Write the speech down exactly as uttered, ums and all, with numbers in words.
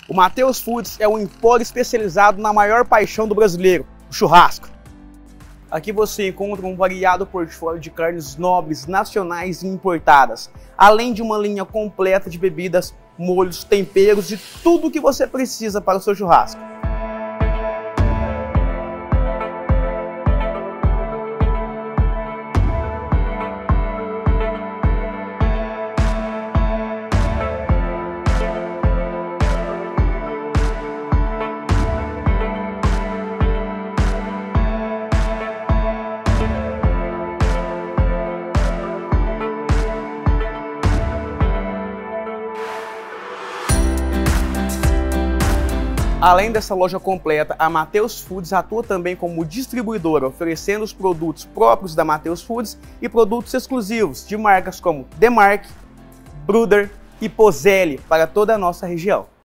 O Mateus Foods é um empório especializado na maior paixão do brasileiro, o churrasco. Aqui você encontra um variado portfólio de carnes nobres, nacionais e importadas, além de uma linha completa de bebidas, molhos, temperos e tudo o que você precisa para o seu churrasco. Além dessa loja completa, a Mateus Foods atua também como distribuidora, oferecendo os produtos próprios da Mateus Foods e produtos exclusivos de marcas como Demark, Bruder e Pozelli para toda a nossa região.